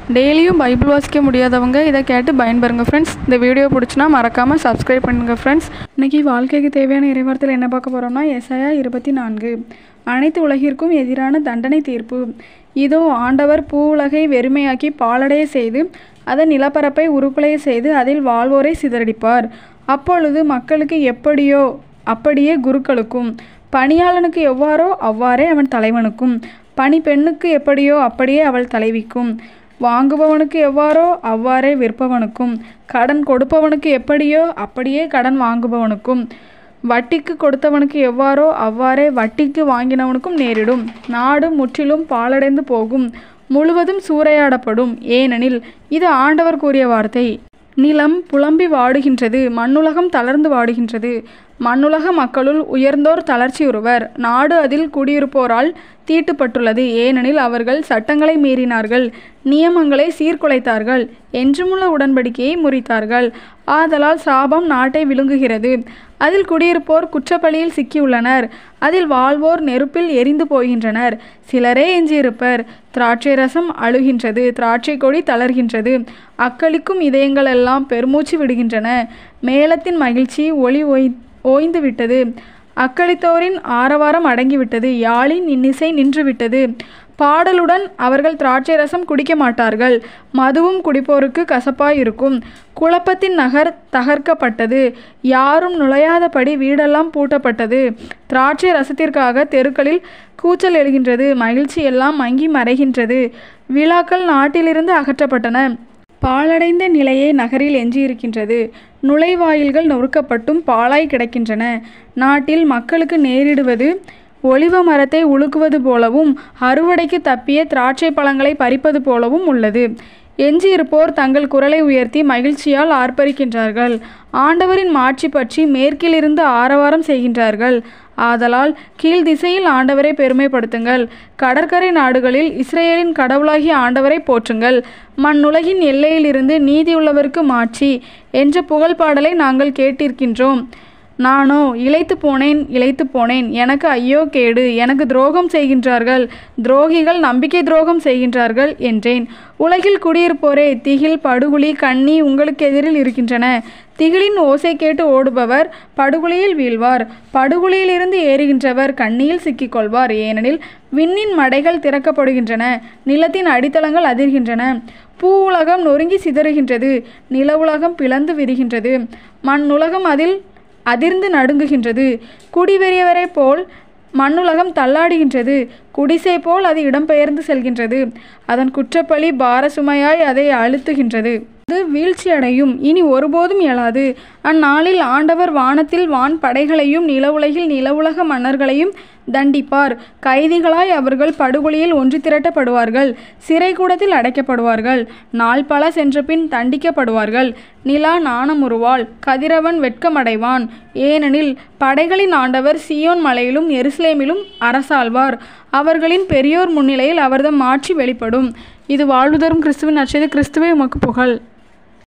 டெய்லியும் பைபிள் வாசிக்க முடியாதவங்க இதை கேட்டு பயன்பெறுங்க ஃப்ரெண்ட்ஸ். இந்த வீடியோ பிடிச்சினா மறக்காமல் சப்ஸ்கிரைப் பண்ணுங்கள் ஃப்ரெண்ட்ஸ். இன்றைக்கி வாழ்க்கைக்கு தேவையான இறைவார்த்தையில் என்ன பார்க்க போகிறோம்னா, எசாயா 24. அனைத்து உலகிற்கும் எதிரான தண்டனை தீர்ப்பு. இதோ ஆண்டவர் பூ உலகை வெறுமையாக்கி பாலடைய செய்து அதன் நிலப்பரப்பை உருக்குலைய செய்து அதில் வாழ்வோரை சிதறடிப்பார். அப்பொழுது மக்களுக்கு எப்படியோ அப்படியே குருக்களுக்கும், பணியாளனுக்கு எவ்வாறோ அவ்வாறே அவன் தலைவனுக்கும், பணி பெண்ணுக்கு எப்படியோ அப்படியே அவள் தலைவிக்கும், வாங்குபவனுக்கு எவ்வாறோ அவ்வாறே விற்பவனுக்கும், கடன் கொடுப்பவனுக்கு எப்படியோ அப்படியே கடன் வாங்குபவனுக்கும், வட்டிக்கு கொடுத்தவனுக்கு எவ்வாறோ அவ்வாறே வட்டிக்கு வாங்கினவனுக்கும் நேரிடும். நாடு முற்றிலும் பாழடைந்து போகும், முழுவதும் சூறையாடப்படும். ஏனெனில் இது ஆண்டவர் கூறிய வார்த்தை. நிலம் புலம்பி வாடுகின்றது, மண்ணுலகம் தளர்ந்து வாடுகின்றது. மண்ணுலக மக்களுள் உயர்ந்தோர் தளர்ச்சியுறுவர். நாடு அதில் குடியிருப்போரால் தீட்டுப்பட்டுள்ளது. ஏனெனில் அவர்கள் சட்டங்களை மீறினார்கள், நியமங்களை சீர்குலைத்தார்கள், என்றுமுள்ள உடன்படிக்கையை முறித்தார்கள். ஆதலால் சாபம் நாட்டை விழுங்குகிறது. அதில் குடியிருப்போர் குற்றப்பழியில் சிக்கியுள்ளனர். அதில் வாழ்வோர் நெருப்பில் எரிந்து போகின்றனர். சிலரே எஞ்சியிருப்பர். திராட்சை ரசம் அழுகின்றது, திராட்சை கொடி தளர்கின்றது. அக்களிக்கும் இதயங்களெல்லாம் பெருமூச்சு விடுகின்றன. மேளத்தின் மகிழ்ச்சி ஒளி ஓய்ந்து விட்டது. அக்களித்தோரின் ஆரவாரம் அடங்கிவிட்டது. யாழின் இன்னிசை நின்றுவிட்டது. பாடலுடன் அவர்கள் திராட்சை ரசம் குடிக்க மாட்டார்கள். மதுவும் குடிப்போருக்கு கசப்பாயிருக்கும். குழப்பத்தின் நகர் தகர்க்கப்பட்டது. யாரும் நுழையாதபடி வீடெல்லாம் பூட்டப்பட்டது. திராட்சை ரசத்திற்காக தெருக்களில் கூச்சல் எழுகின்றது. மகிழ்ச்சி எல்லாம் மங்கி மறைகின்றது. விழாக்கள் நாட்டிலிருந்து அகற்றப்பட்டன. பாழடைந்த நிலையே நகரில் எஞ்சியிருக்கின்றது. நுழைவாயில்கள் நொறுக்கப்பட்டும் பாழாய் கிடக்கின்றன. நாட்டில் மக்களுக்கு நேரிடுவது ஒலிவ மரத்தை உலுக்குவது போலவும் அறுவடைக்கு தப்பிய திராட்சை பழங்களை பறிப்பது போலவும் உள்ளது. எஞ்சியிருப்போர் தங்கள் குரலை உயர்த்தி மகிழ்ச்சியால் ஆர்ப்பரிக்கின்றார்கள். ஆண்டவரின் மாட்சி பற்றி மேற்கிலிருந்து ஆரவாரம் செய்கின்றார்கள். ஆதலால் கீழ் திசையில் ஆண்டவரை பெருமைப்படுத்துங்கள். கடற்கரை நாடுகளில் இஸ்ரேலின் கடவுளாகிய ஆண்டவரை போற்றுங்கள். மண்ணுலகின் எல்லையிலிருந்து நீதியுள்ளவருக்கு மாட்சி என்ற புகழ் பாடலை நாங்கள் கேட்டிருக்கின்றோம். நானோ இளைத்து போனேன், எனக்கு ஐயோ கேடு, எனக்கு துரோகம் செய்கின்றார்கள், துரோகிகள் நம்பிக்கை துரோகம் செய்கின்றார்கள் என்றேன். உலகில் குடியிருப்போரே, திகில், படுகுழி, கண்ணி உங்களுக்கு எதிரில் இருக்கின்றன. திகிலின் ஓசை கேட்டு ஓடுபவர் படுகுழியில் வீழ்வார். படுகுழியிலிருந்து ஏறுகின்றவர் கண்ணியில் சிக்கிக்கொள்வார். ஏனெனில் விண்ணின் மடைகள் திறக்கப்படுகின்றன, நிலத்தின் அடித்தளங்கள் அதிர்கின்றன. பூ உலகம் நொறுங்கி சிதறுகின்றது, நில உலகம் பிளந்து விரிகின்றது, மண்ணுலகம் அதில் அதிர்ந்து நடுங்குகின்றது. குடிவெறியவரை போல் மண்ணுலகம் தள்ளாடுகின்றது. குடிசை போல் அது இடம்பெயர்ந்து செல்கின்றது. அதன் குற்றப்பழி பார சுமையாய் அதை அழுத்துகின்றது. அது வீழ்ச்சியடையும், இனி ஒருபோதும் எழாது. அந்நாளில் ஆண்டவர் வானத்தில் வான் படைகளையும் நில உலகில் நில உலக மன்னர்களையும் தண்டிப்பார். கைதிகளாய் அவர்கள் படுகொலியில் ஒன்று திரட்டப்படுவார்கள், சிறைக்கூடத்தில் அடைக்கப்படுவார்கள். நாள் பல சென்ற பின் தண்டிக்கப்படுவார்கள். நிலா நாணமுறுவாள், கதிரவன் வெட்கமடைவான். ஏனெனில் படைகளின் ஆண்டவர் சீயோன் மலையிலும் எருசலேமிலும் அரசாள்வார். அவர்களின் பெரியோர் முன்னிலையில் அவர்தம் மாட்சி வெளிப்படும். இது வாழ்வு தரும் கிறிஸ்துவின் நற்செய்தி. கிறிஸ்துவே உமக்கு புகழ்.